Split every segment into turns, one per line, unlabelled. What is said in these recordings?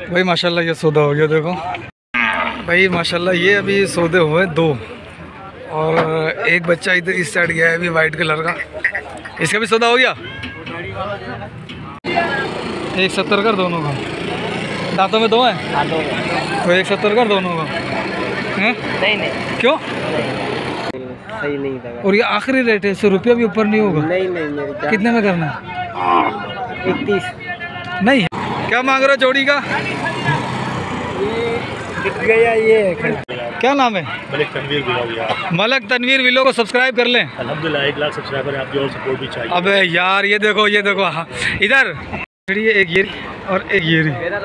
भाई माशाल्लाह ये सौदा हो गया देखो भाई माशाल्लाह। ये अभी सौदे हुए 2 और एक बच्चा इधर इस साइड गया है अभी वाइट कलर का, इसका भी सौदा हो गया। 170 कर दोनों का, दांतों में 2 हैं तो 170 कर दोनों का हैं? नहीं क्यों?
सही नहीं था।
और ये आखिरी रेट है, 100 रुपया भी ऊपर नहीं होगा?
नहीं
कितने में करना है?
31
नहीं। क्या मांग रहे हो जोड़ी का?
गया ये
क्या नाम है?
मलिक तनवीर बिलो।
मलिक तनवीर बिलो को सब्सक्राइब कर लें।
अल्हम्दुलिल्लाह 1 लाख सब्सक्राइबर है, आपकी और सपोर्ट भी चाहिए।
अबे यार ये देखो हाँ इधर एक ये और एक ये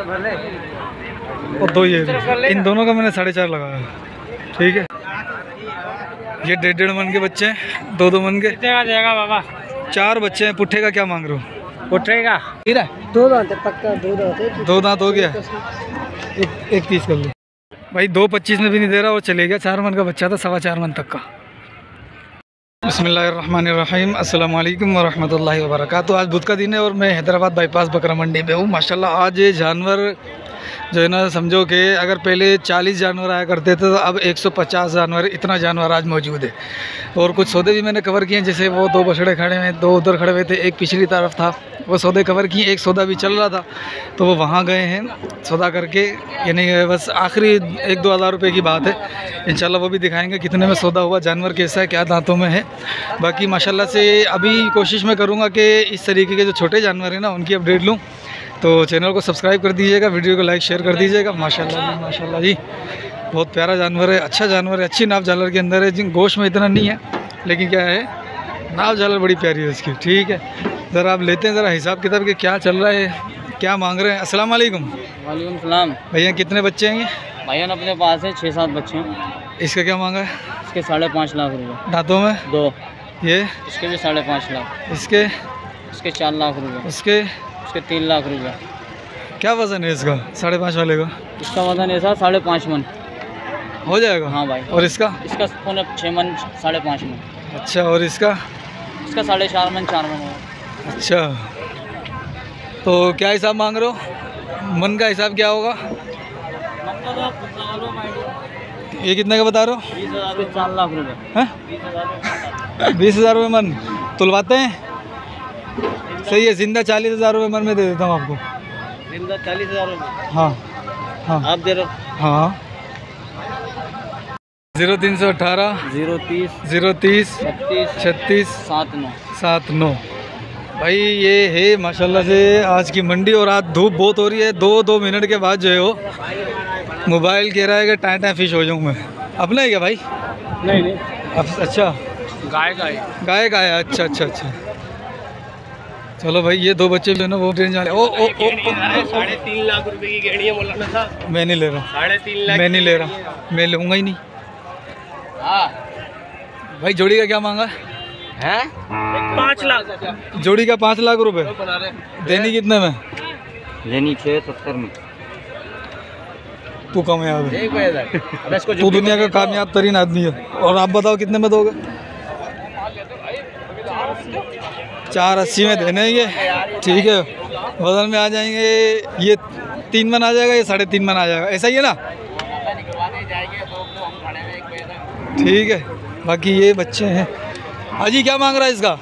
और 2 ये, इन दोनों का मैंने 4.5 लगाया। ठीक है, ये 1.5 मन के बच्चे हैं, 2 मन के।
कितने का देगा बाबा?
4 बच्चे हैं। पुट्ठे का क्या मांग रहे हो?
पुट्ठे का 2 दांत पक्का, 2 दांत
2 दांत हो गया। एक 30 कर लो भाई। 2.25 में भी नहीं दे रहा और चले गया। 4 मन का बच्चा था, 4.25 मन तक का। बिस्मिल्लाहिर्रहमानिर्रहीम, अस्सलाम वालेकुम वरहमतुल्लाहि वबरकातुहू। आज बुध का दिन है और मैं हैदराबाद बाईपास बकरा मंडी में हूँ। माशाल्लाह आज ये जानवर जो है ना, समझो कि अगर पहले 40 जानवर आया करते थे तो अब 150 जानवर, इतना जानवर आज मौजूद है। और कुछ सौदे भी मैंने कवर किए, जैसे वो 2 बछड़े खड़े हैं, 2 उधर खड़े हुए थे, एक पिछली तरफ था, वो सौदे कवर किए। एक सौदा भी चल रहा था तो वो वहाँ गए हैं सौदा करके, यानी बस आखिरी 1-2 हज़ार रुपये की बात है। इंशाल्लाह वो भी दिखाएंगे कितने में सौदा हुआ, जानवर कैसा है, क्या दांतों में है। बाकी माशाल्लाह से अभी कोशिश मैं करूँगा कि इस तरीके के जो छोटे जानवर हैं ना उनकी अपडेट लूँ। तो चैनल को सब्सक्राइब कर दीजिएगा, वीडियो को लाइक शेयर कर दीजिएगा। माशाल्लाह जी बहुत प्यारा जानवर है, अच्छा जानवर है, अच्छी नाप झालर के अंदर है। जिन गोश्त में इतना नहीं है लेकिन क्या है, नाप झालर बड़ी प्यारी है उसकी। ठीक है, ज़रा आप लेते हैं ज़रा हिसाब किताब के क्या चल रहा है, क्या मांग रहे हैं। अस्सलाम वालेकुम।
वालेकुम सलाम।
भैया कितने बच्चे हैं ये?
भैया अपने पास है 6-7 बच्चे हैं।
इसका क्या मांगा है?
इसके 5.5 लाख रुपये।
दांतों में
2।
ये
इसके भी 5.5 लाख।
इसके
4 लाख रुपये।
इसके
3 लाख रुपये।
क्या वज़न है इसका 5.5 वाले का?
इसका वजन ऐसा 5.5 मन
हो जाएगा।
हाँ भाई।
और इसका
6 मन 5.5 मन।
अच्छा, और इसका
4.5 मन 4 मन होगा।
अच्छा, तो क्या हिसाब मांग रहे हो? मन का हिसाब क्या होगा? ये कितने का बता रहे हो?
4 लाख रुपये।
20,000 रुपये मन तुलवाते हैं? सही है, जिंदा 40,000 रुपये मन में दे देता हूँ आपको।
जिंदा 40,000 रुपये?
हाँ
आप दे रहे हो?
हाँ। 0318
030
030 36 79। भाई ये है माशाल्लाह से आज की मंडी। और आज धूप बहुत हो रही है। 2 मिनट के बाद जो है वो मोबाइल कह रहा है कि टाइम फिश हो जाऊँ मैं। अपना है क्या भाई?
नहीं।
अच्छा, गाय का है। अच्छा। चलो भाई, ये 2 बच्चे जो है ना वो ट्रेन जाने। ओ
3.5 लाख रुपए की गेड़ी है मौलाना साहब।
मैं नहीं ले रहा।
3.5 लाख
मैं नहीं ले रहा, मैं लूँगा ही नहीं। भाई जोड़ी का क्या मांगा है?
5 लाख
जोड़ी का 5 लाख रुपए। देनी कितने में?
लेनी 670 में।
तू कामयाब है, तू दुनिया का कामयाब तरीन आदमी है। और आप बताओ कितने में दोगे? 480 में देने हैं ये। ठीक है, वजन में आ जाएंगे ये 3 मन आ जाएगा, ये 3.5 मन आ जाएगा, ऐसा ही है ना? ठीक है, बाकी ये बच्चे हैं। अजी क्या मांग रहा है इसका?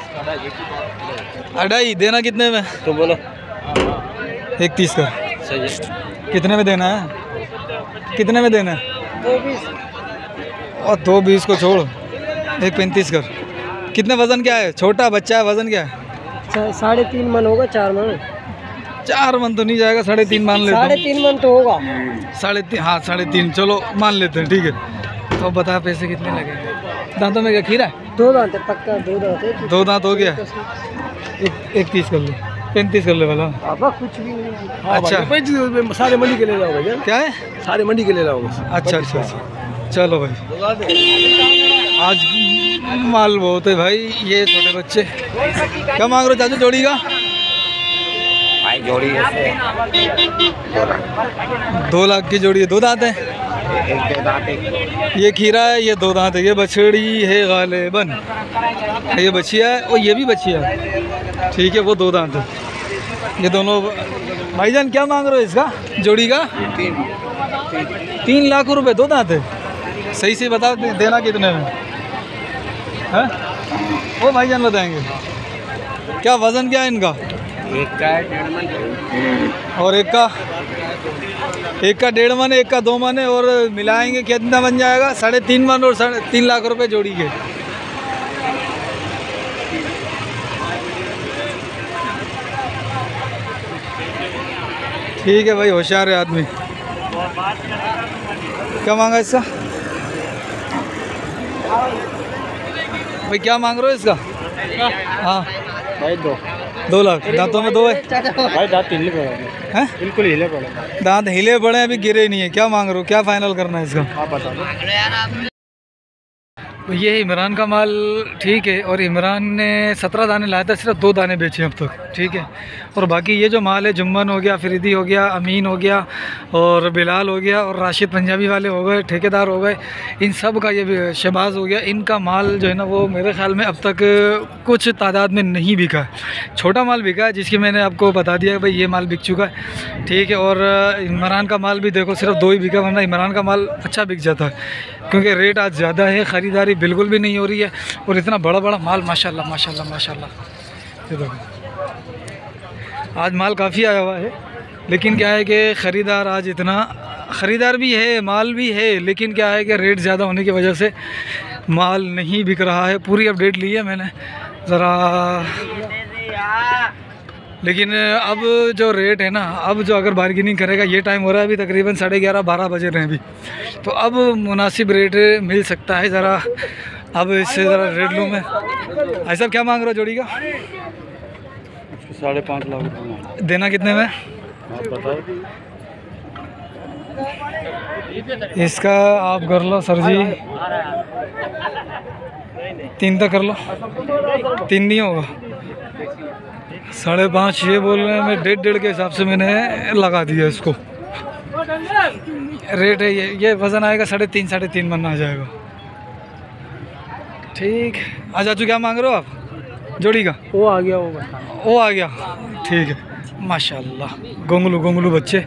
2.5। देना कितने में?
तो बोलो।
31 का।
सही है।
कितने में देना है? कितने में देना है?
220।
और 220 को छोड़, 1.35 कर। कितने वजन क्या है? छोटा बच्चा है, वजन क्या है?
3.5 मन होगा। 4 मन?
4 मन तो नहीं जाएगा, 3.5 मान लेते हैं।
3.5 मन तो होगा।
3.5, हाँ 3.5 चलो मान लेते हैं। ठीक है, तो बता पैसे कितने लगेंगे? दांतों में क्या खीरा है?
2 दांत है पक्का, 2 दांत है।
2 दांत हो गया। 31 कर लो, 35 कर ले वाला।
कुछ भी नहीं।
अच्छा,
सारे मंडी के ले जाओगे?
क्या है? सारे
मंडी के ले जाओगे?
अच्छा। चलो भाई, आज माल बहुत है भाई। ये छोटे बच्चे क्या मांग रहे हो चाचू जोड़ी का?
भाई जोड़ी
2 लाख की जोड़ी है। 2 दांत है। ये खीरा है, ये 2 दांत है। ये बछड़ी है गालिबन, ये बछिया है और ये भी बछिया है। ठीक है, वो 2 दांत है। ये दोनों भाईजान क्या मांग रहे हो इसका जोड़ी का? 3 लाख रुपए, 2 दांत है। सही से बता देना कितने में है? वो भाईजान बताएंगे। क्या वज़न क्या है इनका?
एक का 1.5 मन
और एक का 1.5 मन, एक का 2 मन है, और मिलाएंगे कितना बन जाएगा? 3.5 मन और 3.5 लाख रुपए जोड़ी के। ठीक है भाई, होशियार है आदमी। क्या मांगा इसका भाई? क्या मांग रहे हो इसका? हाँ
भाई
2 लाख। दांतों में 2 है
भाई, दांत हिले पड़े
हैं?
बिल्कुल हिले पड़े।
दांत हिले पड़े हैं, अभी गिरे नहीं है। क्या मांग रहे हो? क्या फाइनल करना है इसका?
आप बता दो।
तो ये इमरान का माल, ठीक है। और इमरान ने 17 दाने लाया था, सिर्फ 2 दाने बेचे अब तक, ठीक है। और बाकी ये जो माल है, जुम्मन हो गया, फरीदी हो गया, अमीन हो गया, और बिलाल हो गया, और राशिद पंजाबी वाले हो गए, ठेकेदार हो गए, इन सब का, ये शहबाज हो गया, इनका माल जो है ना वो मेरे ख़्याल में अब तक कुछ तादाद में नहीं बिका है। छोटा माल बिका है, जिसकी मैंने आपको बता दिया कि भाई ये माल बिक चुका है, ठीक है। और इमरान का माल भी देखो सिर्फ 2 ही बिका, वरना इमरान का माल अच्छा बिक जाता है, क्योंकि रेट आज ज़्यादा है, ख़रीदारी बिल्कुल भी नहीं हो रही है। और इतना बड़ा बड़ा माल, माशाल्लाह माशाल्लाह माशाल्लाह। ये देखो आज माल काफ़ी आया हुआ है, लेकिन क्या है कि ख़रीदार आज इतना, ख़रीदार भी है, माल भी है, लेकिन क्या है कि रेट ज़्यादा होने की वजह से माल नहीं बिक रहा है। पूरी अपडेट ली है मैंने ज़रा, लेकिन अब जो रेट है ना, अब जो अगर बार्गेनिंग करेगा, ये टाइम हो रहा है अभी तकरीबन 11:30-12 बजे रहे हैं अभी, तो अब मुनासिब रेट मिल सकता है। ज़रा अब इससे ज़रा रेट लूँ मैं। ऐसा क्या मांग रहा हो जोड़ी का?
5.5 लाख रुपये।
देना कितने में?
आप बताओ।
इसका आप कर लो सर जी, 3 तक कर लो। 3 नहीं होगा, 5.5 ये बोल रहे हैं। मैं 1.5 के हिसाब से मैंने लगा दिया इसको। रेट है ये वज़न आएगा 3.5 मन आ जाएगा, ठीक। आज आजू क्या मांग रहे हो आप जोड़ी का?
वो आ गया,
वो आ गया, ठीक है। माशाल्लाह गोंगलू बच्चे।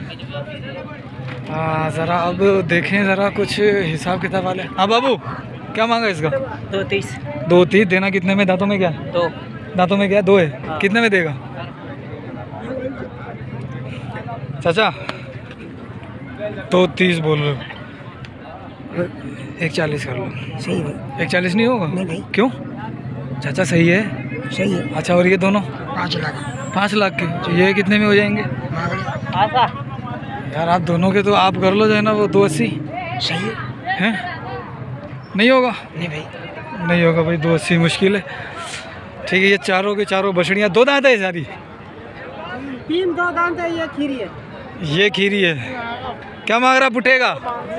ज़रा अब देखें ज़रा कुछ हिसाब किताब वाले। हाँ बाबू, क्या मांगा इसका?
2.30।
2.30 देना कितने में? दांतों में क्या?
2
दांतों में क्या? 2 है। कितने में देगा चाचा? 2.30 बोल रहे हो, 1.40 कर लो।
सही है।
1.40 नहीं होगा?
नहीं।
क्यों चाचा? सही है,
सही है।
अच्छा। और ये दोनों
5 लाख।
5 लाख के, तो ये कितने में हो जाएंगे यार? आप दोनों के तो आप कर लो जो है ना वो 2.80।
सही
हैं? नहीं होगा?
नहीं भाई,
नहीं होगा भाई, 2.80 मुश्किल है, ठीक है। ये चारों के चारों बछड़ियाँ 2 दांत है सारी?
3 2 दांत है, ये खीरी है।
ये खीरी है। क्या मांग रहा पुटेगा?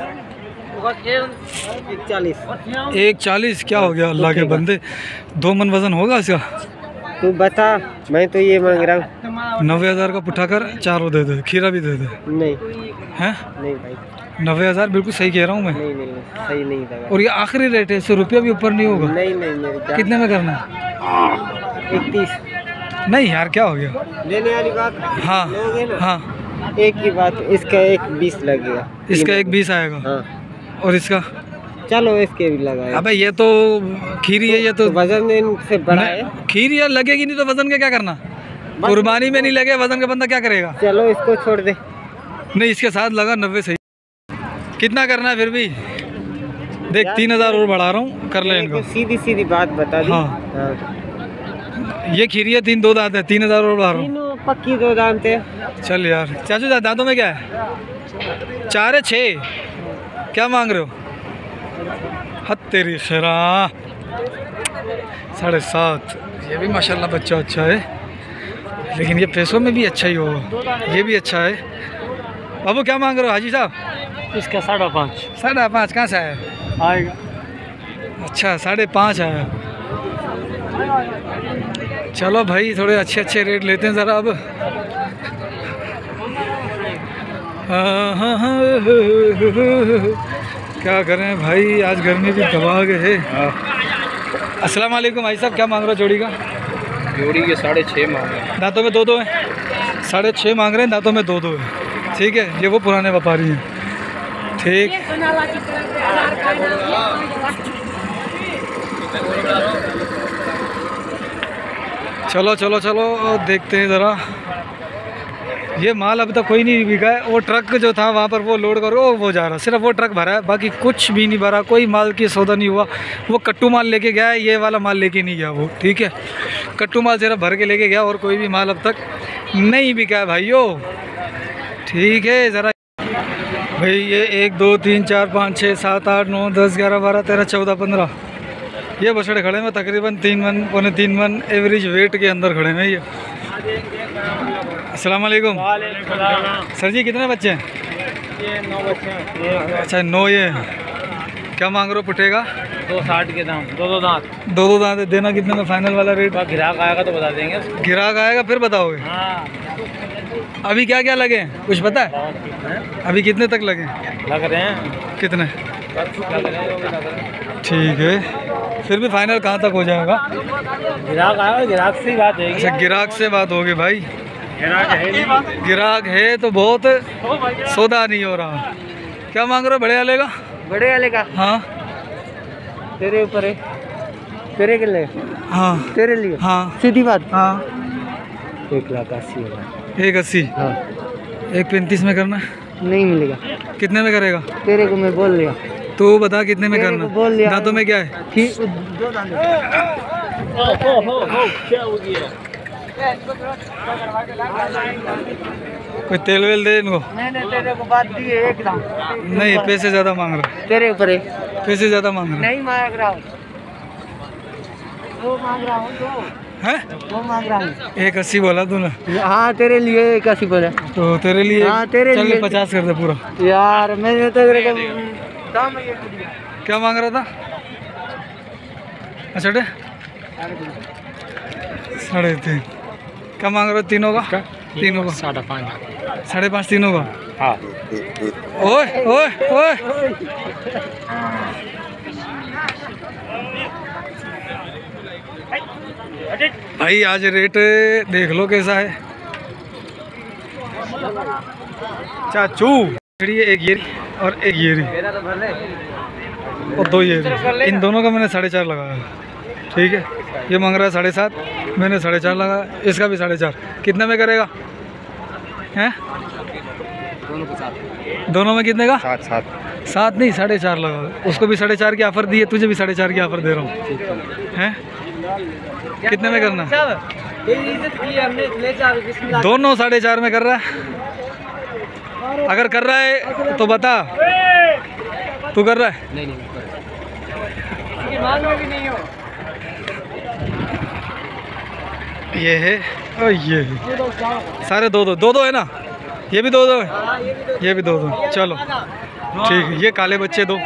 1.40। क्या हो गया अल्लाह के बंदे, 2 मन वजन होगा इसका?
तू बता, मैं तो ये मांग रहा हूँ।
90,000 का पुट्ठा कर, चारों दे दे, खीरा भी दे दे।
नहीं
हैं?
नहीं भाई,
90,000 बिल्कुल सही कह रहा हूँ मैं।
नहीं नहीं सही नहीं लगा।
और ये आखिरी रेट है, 100 रुपया भी ऊपर नहीं होगा?
नहीं नहीं मेरे
कितने में करना?
31।
नहीं यार, क्या हो गया?
लेने वाली बात।
हाँ
लोगे ना?
हाँ,
एक की बात, इसका 1.20 लगेगा।
इसका 1.20 आएगा।
हाँ,
और इसका?
चलो इसके भी लगाए।
अबे ये तो खीरी है, ये तो
वजन इनसे बड़ा है।
खीरी है, लगेगी नहीं तो वजन का क्या करना? कुर्बानी में नहीं लगे वजन का बंदा क्या करेगा?
चलो इसको छोड़ दे।
नहीं, इसके साथ लगा 90 सही। कितना करना है फिर भी? देख 3,000 और बढ़ा रहा हूँ, कर ले इनको।
सीधी सीधी बात बता दी।
हाँ।
हाँ।
ये खीरी है, 2 दांत है, 3,000 और बढ़ा रहा हूँ।
तीनों पक्की 2 दांत है।
चल यार चाचू, दांतों में क्या है? 4 है 6? क्या मांग रहे हो? हद तेरी खैरा, 7.5। ये भी माशाल्लाह बच्चा अच्छा है, लेकिन ये पैसों में भी अच्छा ही होगा। ये भी अच्छा है। बाबू क्या मांग रहे हो हाजी साहब?
इसका 5.5।
5.5 कहाँ से आया?
आएगा।
अच्छा 5.5 आया। चलो भाई, थोड़े अच्छे रेट लेते हैं ज़रा अब। क्या करें भाई, आज गर्मी भी दबा गए है। अस्सलाम वालेकुम भाई साहब, क्या मांग रहे हो जोड़ी का?
जोड़ी के 6.5 मांगे।
दांतों में 2 है? 6.5 मांग रहे हैं, दांतों में 2-2 है। ठीक है, ये वो पुराने व्यापारी हैं। ठीक, चलो चलो चलो देखते हैं ज़रा। ये माल अभी तक कोई नहीं बिका है। वो ट्रक जो था वहाँ पर वो लोड करो, वो जा रहा, सिर्फ वो ट्रक भरा है, बाकी कुछ भी नहीं भरा, कोई माल की सौदा नहीं हुआ। वो कट्टू माल लेके गया है, ये वाला माल लेके नहीं गया वो। ठीक है, कट्टू माल सिर्फ भर के लेके गया और कोई भी माल अब तक नहीं बिका है भाइयों। ठीक है, ज़रा भाई ये 1 2 3 4 5 6 7 8 9 10 11 12 13 14 15 ये बछड़े खड़े हैं तकरीबन 3 मन पौने 3 मन एवरेज वेट के अंदर खड़े हैं ये। अस्सलाम वालेकुम सर जी, कितने बच्चे हैं?
ये 9 बच्चे हैं।
अच्छा 9 ये क्या मांग रहे हो पुटेगा?
260 के दाम, 2 दांत।
2 दांत देना कितने में फाइनल वाला रेट?
ग्राहक आएगा तो बता देंगे।
ग्राहक आएगा फिर बताओगे?
हाँ।
अभी क्या क्या लगे हैं कुछ पता है? अभी कितने तक लगे?
लग रहे हैं
कितने? ठीक है, फिर भी फाइनल कहाँ तक हो जाएगा?
ग्राहक आएगा, ग्राहक से बात है।
अच्छा ग्राहक से बात होगी भाई, ग्राहक है तो बहुत सौदा नहीं हो रहा। क्या मांग रहे हो बड़े वाले का?
बड़े वाले का?
हाँ
तेरे ऊपर है, तेरे के लिए।
हाँ
तेरे लिए।
हाँ
सीधी बात।
हाँ
1,80,000।
1,80।
हाँ
1,35 में करना है?
नहीं मिलेगा।
कितने में करेगा?
तेरे को मैं बोल लिया।
तो बता कितने में
तेरे
करना
को बोल
है?
लिया।
दांतों में क्या है?
ठीक 2 दांत। क्या हो गया?
कोई तेल वेल दे इनको?
नहीं तेरे को बात दी है एकदम।
नहीं पैसे ज़्यादा मांग रहा है,
तेरे ऊपर है।
पैसे ज़्यादा मांग रहा
नहीं मांग रहा हूँ, 2 मांग रहा हूँ। 2
है?
2 मांग रहा हूँ।
1,80 बोला तूने?
हाँ तेरे लिए 81 बोला।
तो तेरे लिए?
हाँ, तेरे
चल
लिए।
50 कर दे पूरा।
यार मैंने तो तेरे को दाम ये दिया।
क्या मांग रहा था? अच्छा 3.5 क्या मांग रहे हो तीनों का? तीनों का
5.5।
5.5 तीनों का?
हाँ।
ओए ओए ओए भाई आज रेट देख लो कैसा है चाचू। एक ये और एक ये और 2 ये, इन दोनों का मैंने 4.5 लगाया। ठीक है, ये मांग रहा है 7.5, मैंने 4.5 लगाया, इसका भी 4.5। कितने में करेगा? हैं दोनों में कितने का? 7 नहीं 4.5 लगा। उसको भी 4.5 की ऑफर दी है, तुझे भी 4.5 की ऑफर दे रहा हूँ। हैं कितने में करना? दोनों 4.5 में कर रहा है। अगर कर रहा है तो बता, तू कर रहा है?
नहीं
ये है और ये है, सारे 2 है ना? ये भी 2 है, ये भी 2 चलो ठीक है। ये काले बच्चे 2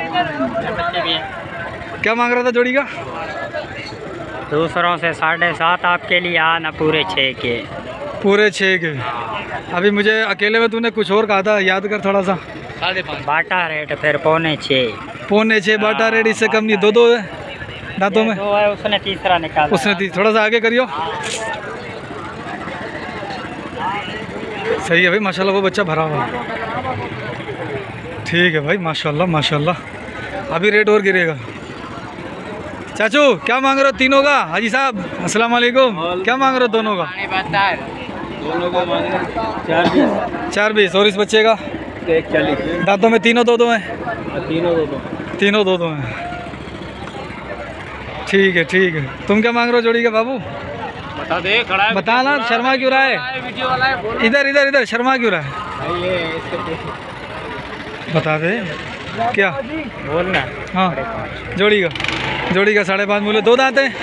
क्या मांग रहा था जोड़ी का?
दूसरों से 7.5 आपके लिए आना पूरे 6 के।
पूरे 6 के? अभी मुझे अकेले में तूने कुछ और कहा था, याद कर थोड़ा सा।
5.5 बाटा रेट, फिर 5.6।
5.6 बाटा रेट, इससे कम नहीं। 2 है दांतों में?
2 है, उसने तीसरा निकाला।
उसने थोड़ा सा आगे करियो। सही है भाई माशाल्लाह, वो बच्चा भरा हुआ है। ठीक है भाई माशाल्लाह माशाल्लाह। अभी रेट और गिरेगा। चाचू क्या मांग रहे हो तीनों का? हाजी साहब अस्सलाम वालेकुम, क्या मांग रहे हो दोनों का?
दोनों का
4.20 और इस बच्चे का
140।
दांतों में तीनों 2 हैं? तीनों 2 हैं। ठीक है। तुम क्या मांग रहे हो जोड़ी का बाबू?
बता दे, खड़ा है।
बता ना, शर्मा क्यों रहा है?
वीडियो वाला है, बोल।
इधर शर्मा क्यों रहा है? बता दे क्या
बोलना।
हाँ जोड़ी का 5.5 मूल्य। 2 दांत हैं?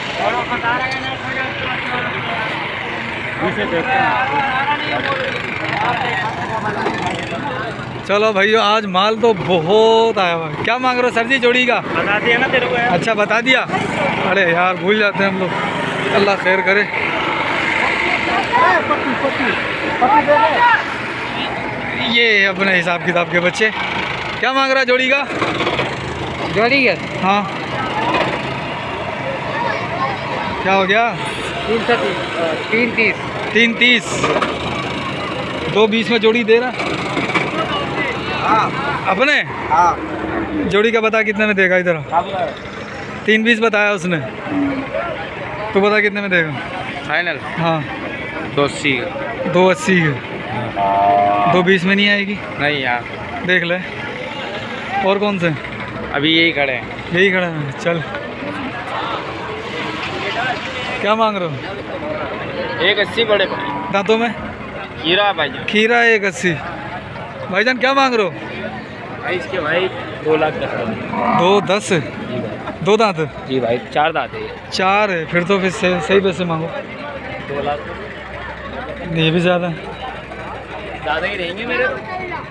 चलो भैया आज माल तो बहुत आया हुआ है। क्या मांग रहे हो सर जी जोड़ी का?
बता दिया ना तेरे को।
अच्छा बता दिया। अरे यार भूल जाते हैं हम लोग, अल्लाह खैर करे। ये अपने हिसाब किताब के बच्चे। क्या मांग रहा है जोड़ी का?
जोड़ी है?
हाँ क्या हो गया?
330।
330 220 में जोड़ी दे रहा। अपने जोड़ी का बता कितने में देगा इधर? 320 बताया उसने, तो बता कितने में देगा
फाइनल?
हाँ
280।
280 के 220 में नहीं आएगी?
नहीं यार,
देख ले। और कौन से?
अभी यही खड़े हैं।
यही खड़ा है, चल। क्या मांग रहे हो?
180 बड़े भाई।
दांतों में
खीरा भाई,
खीरा 180। भाईजान क्या मांग रहे हो?
भाई इसके भाई 2,10,000।
210? 2 दांत?
जी भाई 4 दांत है।
4 है, फिर तो फिर सही पैसे मांगो।
2 लाख
ये भी ज़्यादा है।
ज़्यादा ही रहेंगे मेरे तो।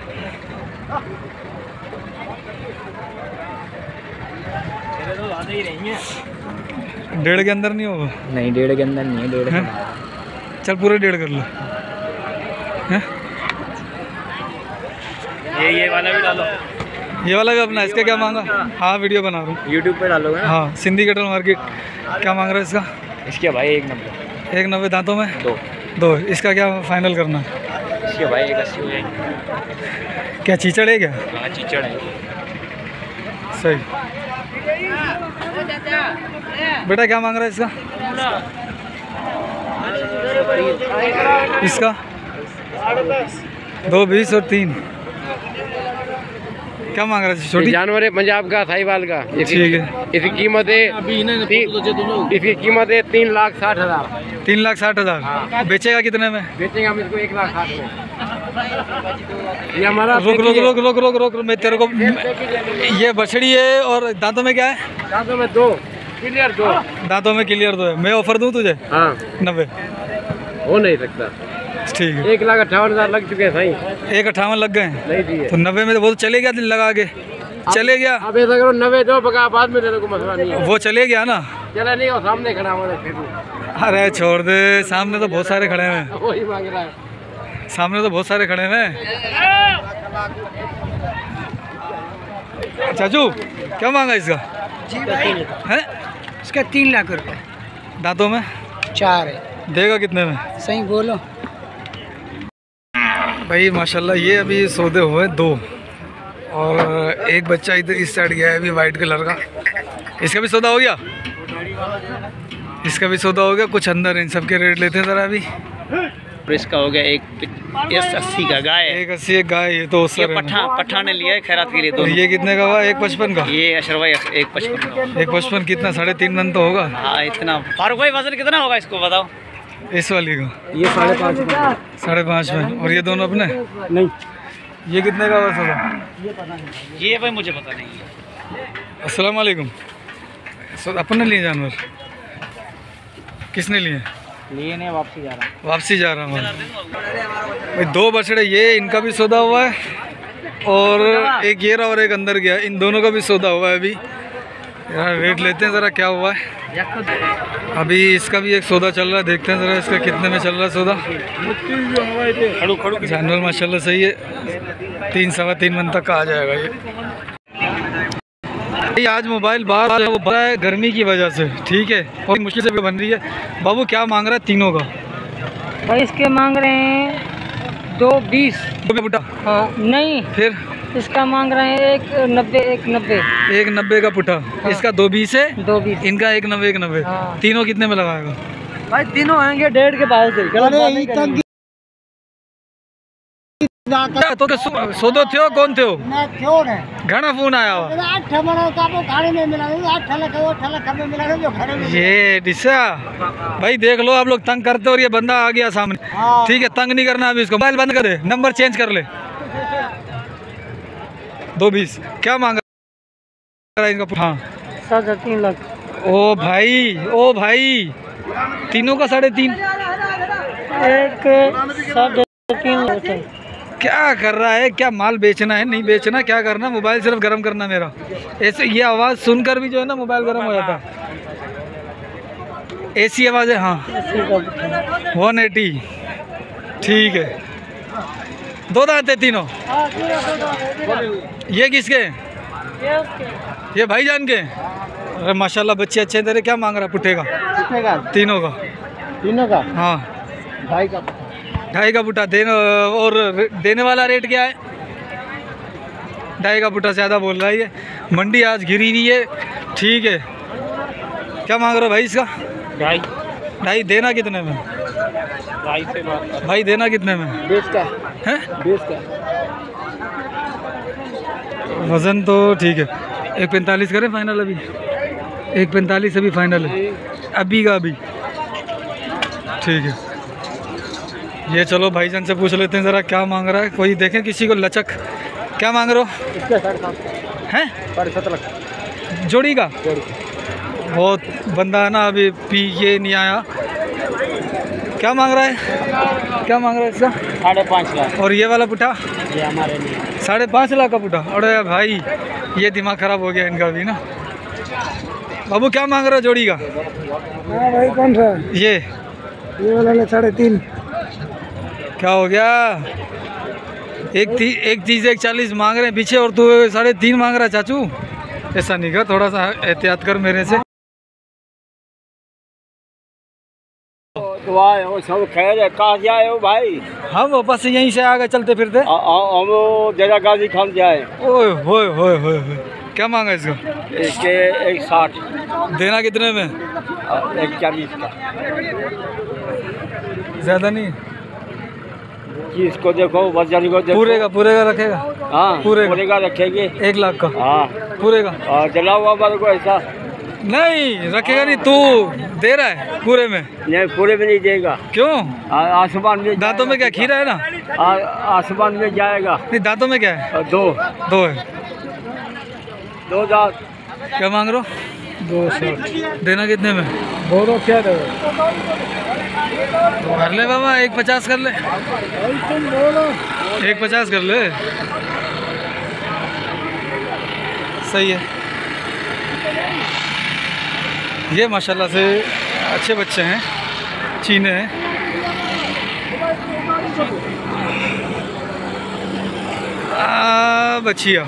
ज़्यादा ही रहेंगे।
1.5 के अंदर नहीं होगा?
नहीं 1.5 के अंदर नहीं है, 1.5
चल पूरे 1.5 कर लो। हैं?
ये वाला भी डालो।
ये वाला भी अपना, इसका क्या मांगा? हाँ वीडियो बना रहा हूँ।
यूट्यूब पे डालोगे ना?
हाँ सिंधी कटल मार्केट। क्या मांग रहा है इसका?
इसके भाई 190।
190 दांतों में? 2। इसका क्या फाइनल करना?
इसके भाई 180 हो जाएंगे।
क्या चीचड़ है क्या?
हाँ चीचड़ है।
सही। बेटा क्या मांग रहा है इसका? इसका 220 और 3 क्या मांग रहा है? छोटी
जानवर है पंजाब का, साहिवाल का।
ठीक है।
इसकी कीमत है 3,60,000।
3,60,000। बेचेगा कितने में?
बेचेंगे हम इसको 1,60,000 में। ये हमारा
रुक मैं तेरे को, ये बछड़ी है और दांतों में क्या है?
दांतों में 2 क्लियर 2।
दांतों में क्लियर 2 है। मैं ऑफर दूं तुझे?
हाँ
90।
हो नहीं सकता।
ठीक है।
1,58,000 लग चुके हैं सही।
1,58 लग गए।
नहीं दिए
तो 90 में तो वो तो चले गया, लगा के चले गया।
अब ऐसा करो 90 दो, बका बाद में देने को मसला नहीं है।
वो चले गया ना?
चला नहीं, वो सामने खड़ा हुआ है।
अरे छोड़ दे, सामने तो बहुत सारे खड़े हैं।
वही मांग रहा है।
सामने तो बहुत सारे खड़े हैं। चाचू क्या मांगा इसका?
जी भाई
है
इसका 3 लाख रुपए।
दांतों में
4 है।
देगा कितने में?
सही बोलो
भाई माशाल्लाह। ये अभी सौदे हुए 2 और एक बच्चा इधर इस साइड गया है अभी वाइट कलर का। इसका भी सौदा हो गया? इसका भी सौदा हो गया। कुछ अंदर इन सब के रेट लेते हैं ज़रा अभी।
इसका हो गया 180 का गाय है।
180 एक गाय। ये तो
ये पठा ने लिया है खैरात के लिए। तो
ये कितने का हुआ? 155 का।
ये अशरवा 155 का।
155 कितना? 3.5 मन तो होगा।
हाँ इतना। फारूक भाई वजन कितना होगा इसको बताओ?
इस वाली का
ये 5.5 में।
5.5 में। और ये दोनों अपने?
नहीं
ये कितने का हुआ सौदा?
ये भाई मुझे पता नहीं है।
अस्सलाम वालेकुम। अपने लिए जानवर किसने लिए?
लिए नहीं, वापसी जा रहा हूँ।
वापसी जा रहा हूँ भाई। 2 बछड़े ये, इनका भी सौदा हुआ है और एक ये रहा और एक अंदर गया। इन दोनों का भी सौदा हुआ है अभी। यार रेट लेते हैं ज़रा क्या हुआ है अभी। इसका भी एक सौदा चल रहा है, देखते हैं ज़रा इसका कितने में चल रहा है सौदा। जानवर माशाल्लाह सही है। 3-3.25 मन तक का आ जाएगा ये। आज मोबाइल बाहर वो बड़ा है गर्मी की वजह से, ठीक है, और मुश्किल से बन रही है। बाबू क्या मांग रहा है तीनों का?
भाई इसके मांग रहे हैं 220।
पुटा?
हाँ नहीं,
फिर
इसका मांग रहे हैं 190।
190 का पुटा।
हाँ।
इसका 220 है।
220
इनका 190।
हाँ।
तीनों कितने में लगाएगा?
भाई तीनों आएंगे 1.5 के भाव से।
तो सौदो थियो कौन थियो?
क्यों है
घना फोन आया हुआ ये दिशा भाई। देख लो आप लोग तंग करते हो और ये बंदा आ गया सामने। ठीक है तंग नहीं करना अभी। इसको मोबाइल बंद कर दे, नंबर चेंज कर ले। 220 क्या मांग रहा है इनका? हाँ
3.5 लाख।
ओ भाई तीनों का 3.5।
एक 3.5 लाख।
क्या कर रहा है? क्या माल बेचना है नहीं बेचना? क्या करना? मोबाइल सिर्फ गर्म करना मेरा। ऐसे ये आवाज़ सुनकर भी जो है ना मोबाइल गर्म हो जाता। ऐसी आवाज़ है। हाँ 180। ठीक है। 2 दांत है तीनों। ये किसके? ये भाईजान के। अरे माशाल्लाह बच्चे अच्छे तेरे। क्या मांग रहा है पुट्ठे का? तीनों का।
तीनों का
हाँ
भाई का
2.5 का पुट्ठा देने, और देने वाला रेट क्या है? 2.5 का पुट्ठा ज़्यादा बोल रहा है ये। मंडी आज गिरी हुई है, ठीक है। क्या मांग रहे हो भाई इसका? 2.5। देना कितने में?
2.5 से
भाई देना कितने में?
20 का
है
20 का।
वज़न तो ठीक है। 1.45 करें फाइनल अभी? 1.45 अभी फाइनल है, अभी का अभी, ठीक है। ये चलो भाईजान से पूछ लेते हैं ज़रा क्या मांग रहा है, कोई देखें किसी को लचक। क्या मांग रहे हो? हैं
7.5
जोड़ी का? बहुत बंदा है ना, अभी पी के नहीं आया। क्या मांग रहा है? क्या मांग रहा है इसका?
5.5 लाख।
और ये वाला पुट्ठा?
ये हमारे लिए
5.5 लाख का पुट्ठा। अरे भाई ये दिमाग ख़राब हो गया इनका भी ना। बाबू क्या मांग रहा है जोड़ी का?
हाँ भाई कौन सा?
ये
वाला 3.5।
क्या हो गया? एक 30 एक 40 मांग रहे हैं पीछे, और तू 3.5 मांग रहा है चाचू। ऐसा नहीं कर, थोड़ा सा एहतियात कर मेरे से।
वो सब खैर है। कहाँ जाए हो भाई?
हम वापस से यहीं से आ गए चलते फिरते।
हम जरा गाजी खान जाए।
ओए होए होए होए होए। क्या मांगा इसका?
इसके 1.60।
देना कितने में?
1.40 का।
ज़्यादा नहीं?
इसको देखो, वजन को देखो।
पूरे का रखेगा?
हाँ पूरे का रखेंगे।
1 लाख का?
हाँ
पूरे का?
जला हुआ मेरे को ऐसा
नहीं रखेगा नहीं, तू दे रहा है पूरे में?
नहीं, पूरे में नहीं देगा।
क्यों?
आसमान में।
दांतों में क्या खीरा है ना?
आसमान में जाएगा।
नहीं दांतों में क्या है?
2
है।
2 दांत।
क्या मांग रहे हो?
260।
देना कितने में?
दोनों क्या दे?
कर ले बाबा, 1.50 कर ले। 1.50 कर ले, सही है। ये माशाल्लाह से अच्छे बच्चे हैं, चीने हैं। बच्चिया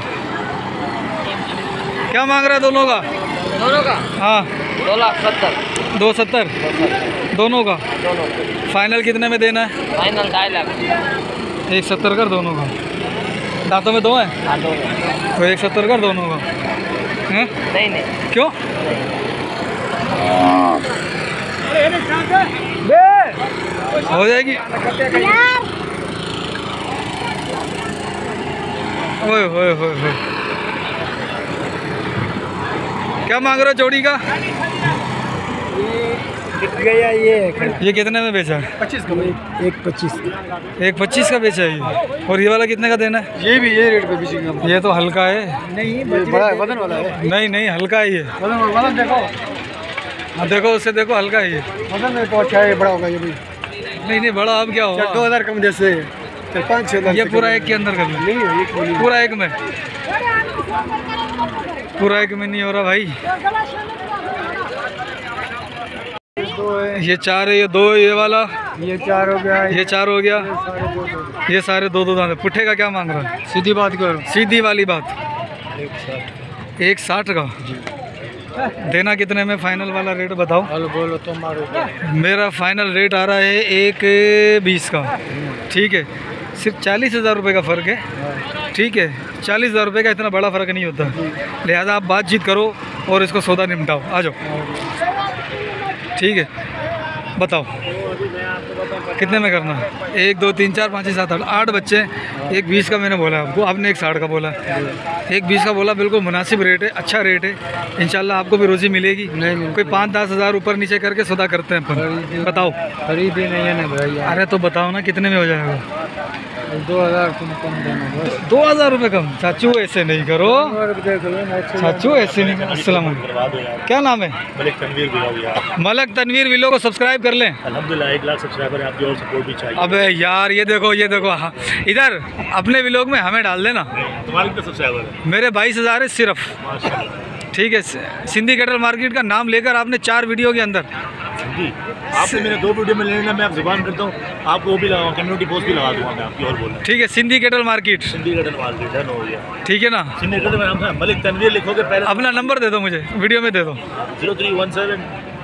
क्या मांग रहा है दोनों का? हाँ
2,70,000।
270 दोनों का? फाइनल कितने में देना है?
फाइनल 2.5 लाख।
170 कर दोनों का। दांतों में 2 है तो 170 कर दोनों का। हैं?
नहीं
क्यों? हो जाएगी। ओए होए होए होए। क्या मांग रहे हो जोड़ी का?
गया
ये कितने में बेचा है?
25 का। 1.25 का।
1.25 का बेचा है ये। और ये वाला कितने का देना है?
ये भी ये रेट पे बेचेंगे।
ये तो हल्का है।
नहीं बड़ा है, वजन वाला है।
नहीं हल्का है ये।
वजन देखो।
हाँ देखो, उससे देखो हल्का है ये।
वजन में तो अच्छा है, बड़ा होगा ये भी।
नहीं बड़ा अब क्या होगा?
2,000 कम जैसे 5-6,000।
ये पूरा 1 के अंदर कर लो।
नहीं
पूरा 1 में? पूरा 1 में नहीं हो रहा भाई। ये 4 है, ये 2 है, ये वाला
ये 4 हो गया।
ये 4 हो गया। ये सारे 2 दांत। पुट्ठे का क्या मांग रहा है?
सीधी बात करो,
सीधी वाली बात।
1.60
का। देना कितने में? फाइनल वाला रेट बताओ।
बोलो तो मारो।
मेरा फाइनल रेट आ रहा है 1.20 का, ठीक है। सिर्फ 40,000 रुपये का फ़र्क है, ठीक है। 40,000 रुपये का इतना बड़ा फ़र्क नहीं होता, लिहाजा आप बातचीत करो और इसको सौदा निपटाओ। आ जाओ, ठीक है। बताओ कितने में करना है? 1 2 3 4 5 6 7 8 बच्चे हैं। 1.20 का मैंने बोला आपको, आपने 1.60 का बोला। 1.20 का बोला, बिल्कुल मुनासिब रेट है, अच्छा रेट है। इंशाल्लाह आपको भी रोज़ी मिलेगी। नहीं कोई 5-10 हज़ार ऊपर नीचे करके सौदा करते हैं अपन। बताओ।
खरीदी नहीं है ना भाई।
अरे तो बताओ ना कितने में हो जाएगा?
2,000 तुम कम देना बस।
2,000 रुपये कम? चाचू ऐसे नहीं करो, चाचू ऐसे नहीं करो। अस्सलाम वालेकुम। क्या नाम है? मलक तनवीर विलो को सब्सक्राइब कर लें।
अल्हम्दुलिल्लाह 1 लाख सब्सक्राइबर है, आपकी और सपोर्ट भी चाहिए।
अबे यार ये देखो हाँ, इधर अपने विलोग में हमें डाल देना।
तुम्हारे कितने सब्सक्राइबर है?
मेरे 22,000 है सिर्फ, ठीक है। सिंधी कैटल मार्केट का नाम लेकर आपने 4 वीडियो के अंदर
जी, आपने मेरे 2 वीडियो में लेना, मैं आप जुबान करता हूँ, आपको वो भी लगा, कम्युनिटी पोस्ट भी लगा दूंगा मैं आपकी। और बोलना,
ठीक है। Sindhi cattle market,
Sindhi cattle market done हो गया,
ठीक है ना।
सिंधी कैटल में नाम है मलिक तनवीर लिखोगे पहले।
अपना नंबर दे दो मुझे, वीडियो में दे दो।
0317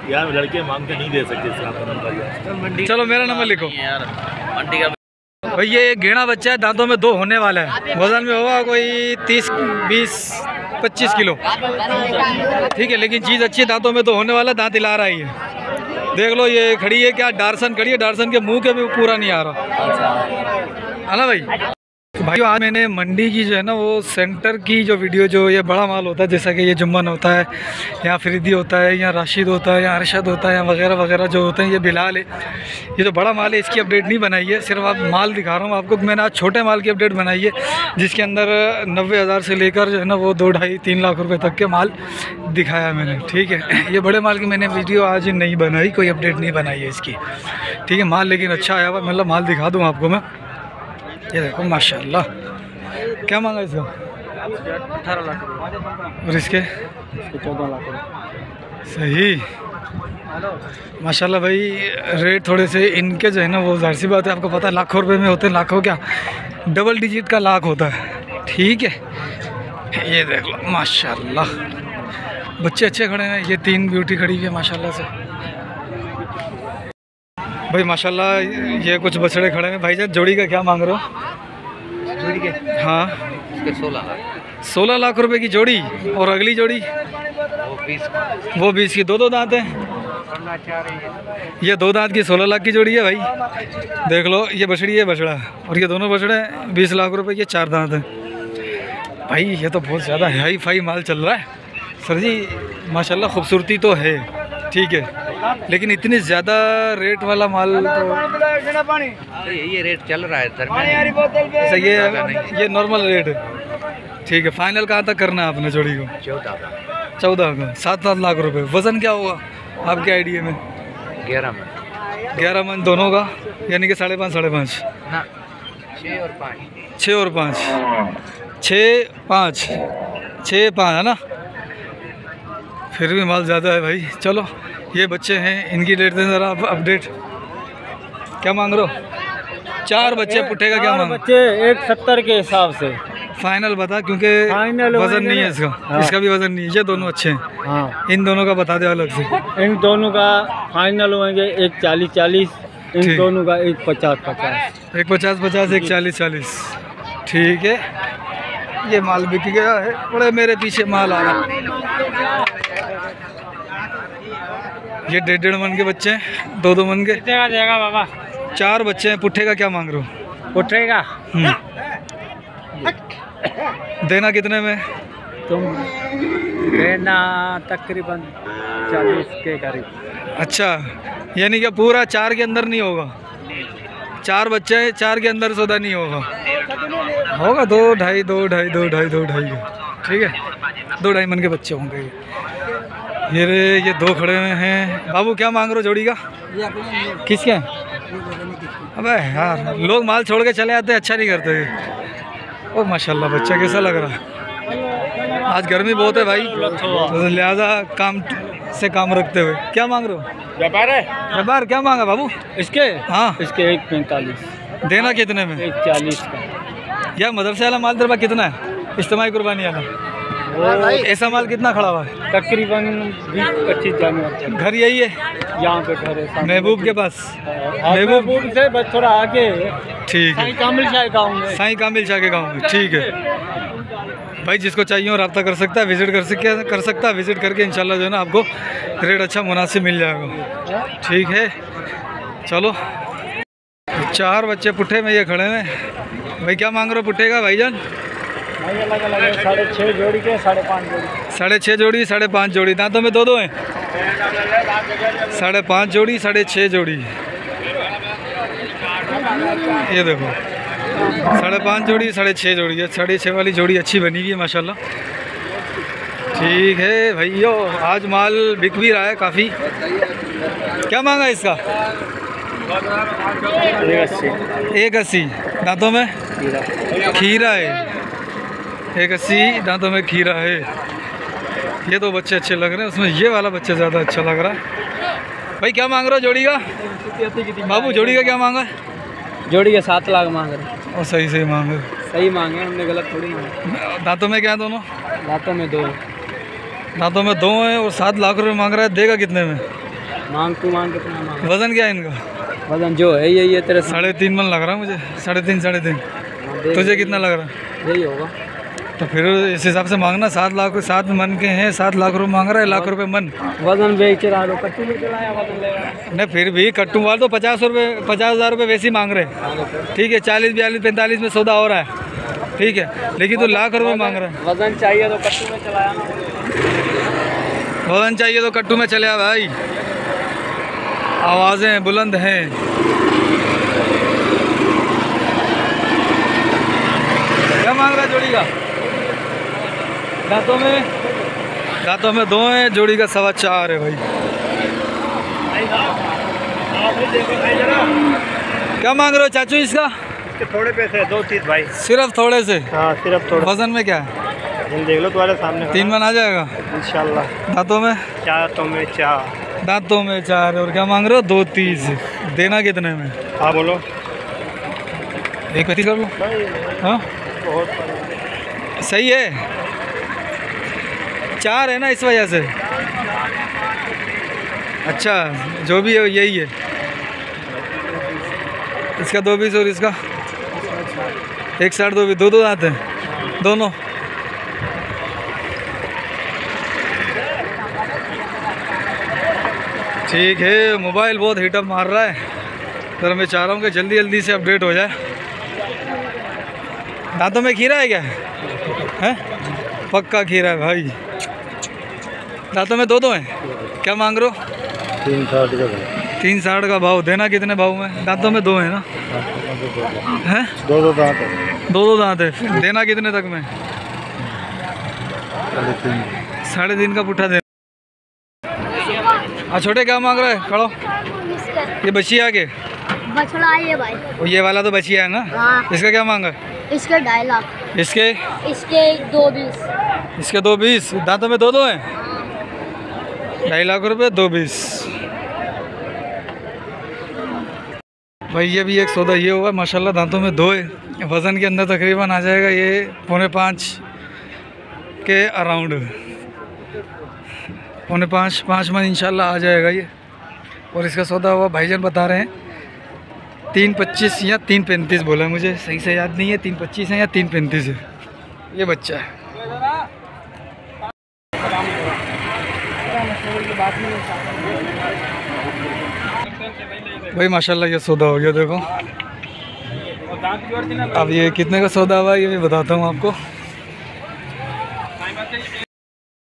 यार लड़के मांग के नहीं दे सकते इसका नंबर यार।
चलो मेरा नंबर लिखो
यार मंडी का
भाई। ये एक गेड़ा बच्चा है, दांतों में 2 होने वाला है, वजन में होगा कोई 30-20-25 किलो, ठीक है। लेकिन चीज़ अच्छी है, दांतों में 2 होने वाला, दांत हिला रहा ही है। देख लो ये खड़ी है, क्या डार्सन खड़ी है, डार्सन के मुंह के भी पूरा नहीं आ रहा है ना भाई। तो भाई आज मैंने मंडी की जो है ना वो सेंटर की जो वीडियो, जो ये बड़ा माल होता है जैसा कि ये जुम्मन होता है, यहाँ फरीदी होता है, यहाँ राशिद होता है, यहाँ अरशद होता है, यहाँ वगैरह वगैरह जो होते हैं, ये बिलाल है, ये जो बड़ा माल है इसकी अपडेट नहीं बनाई है, सिर्फ आप माल दिखा रहा हूँ आपको। मैंने आज छोटे माल की अपडेट बनाई है जिसके अंदर 90,000 से लेकर जो है ना वो 2-2.5-3 लाख रुपये तक के माल दिखाया मैंने, ठीक है। ये बड़े माल की मैंने वीडियो आज नहीं बनाई, कोई अपडेट नहीं बनाई है इसकी, ठीक है। माल लेकिन अच्छा आया हुआ, मतलब माल दिखा दूँ आपको मैं। ये देखो माशाल्लाह, क्या मांगा इसका?
18 लाख
और इसके
14 लाख
सही माशाल्लाह भाई। रेट थोड़े से इनके जो है ना वो जाहिर सी बात है, आपको पता है लाखों रुपए में होते हैं, लाखों क्या डबल डिजिट का लाख होता है, ठीक है। ये देख लो माशाल्लाह, बच्चे अच्छे खड़े हैं, ये 3 ब्यूटी खड़ी हुई है माशाल्लाह से भाई माशाल्लाह। ये कुछ बछड़े खड़े हैं भाईजान। जोड़ी का क्या मांग रहे हो?
जोड़ी के
हाँ 16 लाख रुपए की जोड़ी, और अगली जोड़ी वो 20 की, 2 दांत हैं। ये 2 दांत की 16 लाख की जोड़ी है भाई। देख लो ये बछड़ी है बछड़ा, और ये दोनों बछड़े 20 लाख रुपए के 4 दांत हैं भाई। ये तो बहुत ज़्यादा हाई फाई माल चल रहा है सर जी माशाल्लाह। खूबसूरती तो है, ठीक है, लेकिन इतनी ज़्यादा रेट वाला माल तो
ये रेट चल रहा है सर।
अच्छा ये नॉर्मल रेट है, ठीक है। फाइनल कहाँ तक करना है आपने जोड़ी को? 14 का 7-7 लाख रुपए। वज़न क्या होगा आपके आइडिया में? 11 मन दोनों का, यानी कि 5.5
ना 6 और 5 6 5 है ना, फिर भी माल ज़्यादा है भाई। चलो ये बच्चे हैं, इनकी रेट दें ज़रा आप अपडेट। क्या मांग रहे हो? 4 बच्चे, पुट्ठे का क्या मांग?
बच्चे 170 के हिसाब से
फाइनल बता, क्योंकि वज़न नहीं है इसका।
हाँ।
इसका भी वज़न नहीं है। ये दोनों अच्छे हैं,
हाँ।
इन दोनों का बता दे अलग से।
इन दोनों का फाइनल होंगे 1 40-40, इन
ठीक।
दोनों का 1 50-50।
एक 50-50, एक 40-40, ठीक है। ये माल बिक गया है, बड़े मेरे पीछे माल आ रहा। ये 1.5 मन के बच्चे हैं, 2-2 मन के।
कितने का देगा बाबा?
4 बच्चे हैं। पुट्ठे का क्या मांग रहे हो?
पुट्ठे का
देना कितने में?
तुम देना तकरीबन 40 के करीब।
अच्छा, यानी कि पूरा 4 के अंदर नहीं होगा? 4 बच्चे हैं, 4 के अंदर सौदा नहीं होगा? होगा 2-2.5 का, ठीक है। 2-2.5 मन के बच्चे होंगे ये 2 खड़े हुए हैं। बाबू क्या मांग रहे हो जोड़ी का? किसके? अबे यार, लोग माल छोड़ के चले आते हैं, अच्छा नहीं करते। ओ माशाल्लाह, बच्चा कैसा लग रहा है? आज गर्मी बहुत है भाई, तो लिहाजा काम से काम रखते हुए। क्या मांग रहे हो? व्यापार क्या मांगा बाबू
इसके?
हाँ
इसके 1.45।
देना कितने में?
1.40 का।
यार मदरसे वाला माल तेरे पास कितना है? इज्तिमाई कुर्बानी वाला ऐसा माल कितना खड़ा हुआ है?
तकरीबन 20-25 जानवर।
घर यही है
यहाँ पे घर है
महबूब के पास?
महबूब से बस थोड़ा आगे,
ठीक है।
साईं कामिल शाह गाँव में।
साईं कामिल शाह के गाँव में, ठीक है भाई। जिसको चाहिए हो रब्ता कर सकता है, विजिट कर सकता है। विजिट करके इंशाल्लाह जो है ना आपको रेट अच्छा मुनासिब मिल जाएगा, ठीक है। चलो 4 बच्चे पुट्ठे में ये खड़े हैं भाई। क्या मांग रहे हो पुट्ठे का भाईजान?
अलग अलग है, 6.5 जोड़ी के 5.5 जोड़ी।
6.5 जोड़ी, 5.5 जोड़ी। दांतों में 2-2 हैं। 5.5 जोड़ी, 6.5 जोड़ी। ये देखो 5.5 जोड़ी, 6.5 जोड़ी है। 6.5 वाली जोड़ी अच्छी बनी हुई है माशाल्लाह, ठीक है भैया। आज माल बिक भी रहा है काफ़ी। क्या मांगा इसका? 180। दांतों में खीरा है। 180 दांतों में खीरा है। ये 2 बच्चे अच्छे लग रहे हैं, उसमें ये वाला बच्चा ज़्यादा अच्छा लग रहा है भाई। क्या मांग रहे हो जोड़ी का बाबू? जोड़ी का क्या मांगा?
जोड़ी के 7 लाख मांग रहे।
और सही मांगे,
सही मांगे हमने, गलत थोड़ी मांगे।
दांतों में क्या है? दोनों
दांतों में 2।
दांतों में 2 हैं और 7 लाख रुपए मांग रहा है। देगा कितने में?
मांग कितना मांग?
वज़न क्या है इनका?
वजन जो है यही है तेरे
3.5 मन लग रहा है मुझे, 3.5 तुझे कितना लग रहा है?
यही होगा।
तो फिर इस हिसाब से मांगना। 7 मन के हैं, 7 लाख रुपये मांग रहा है, 1 लाख रुपये मन।
वजन बेच रहा है, कट्टू में चलाया वजन लेगा।
नहीं फिर भी कट्टू वाले तो 50,000 रुपये वैसे ही मांग रहे हैं। ठीक है, 40, 42, 45 में सौदा हो रहा है, ठीक है, लेकिन तो 1 लाख रुपये मांग रहा है।
वजन चाहिए तो कट्टू में चलाया ना।
वजन चाहिए तो कट्टू में चले आ भाई। आवाज़ें बुलंद हैं। क्या मांग रहा है जोड़ी का? दांतों में 2 हैं, जोड़ी का 4.25 है भाई। क्या मांग रहे हो चाचू इसका?
इसके थोड़े पैसे 2 चीज भाई,
सिर्फ थोड़े से?
हाँ सिर्फ थोड़ा।
वजन में क्या है?
देख लो तुम्हारे सामने
3 मन आ जाएगा
इंशाल्लाह।
दांतों में?
दांतों में
4। और क्या मांग रहे हो? 2.30। देना कितने में?
हाँ बोलो।
1.35 कर लो। हाँ
बहुत
सही है, 4 है ना इस वजह से। अच्छा जो भी है यही है। इसका 2.20 और इसका 1.60, 2.20, 2 दांत हैं दोनों। ठीक है, मोबाइल बहुत हीटअप मार रहा है, तो मैं चाह रहा हूँ कि जल्दी जल्दी से अपडेट हो जाए। दांतों में खीरा है क्या? है पक्का खीरा है भाई। दांतों में 2 हैं। क्या मांग रहे हो? 3.60 का भाव। देना कितने भाव में? दांतों में 2 हैं ना? हैं
2 दांत है।
2 दांत है। देना कितने तक में? 3.5 का पुट्ठा देना। छोटे क्या मांग रहे हैं? खड़ो। ये बछिया के
बछड़ा है ये भाई।
और ये वाला तो बछिया है ना?
हाँ।
इसका क्या मांगा?
इसके 2.5 लाख।
इसके
2.20।
इसके 2.20। दांतों में 2 हैं। 2.5 लाख रुपये 2.20। भाई ये भी एक सौदा ये हुआ माशाल्लाह। दांतों में 2 है। वज़न के अंदर तकरीबन आ जाएगा ये 4.5 के अराउंड। 4.5 मन इंशाल्लाह आ जाएगा ये। और इसका सौदा हुआ भाईजान बता रहे हैं 3.25 या 3.35 बोला है, मुझे सही से याद नहीं है 3.25 है या 3.35 है। ये बच्चा है भाई माशाल्लाह। ये सौदा हो गया देखो। अब ये कितने का सौदा हुआ ये भी बताता हूँ आपको।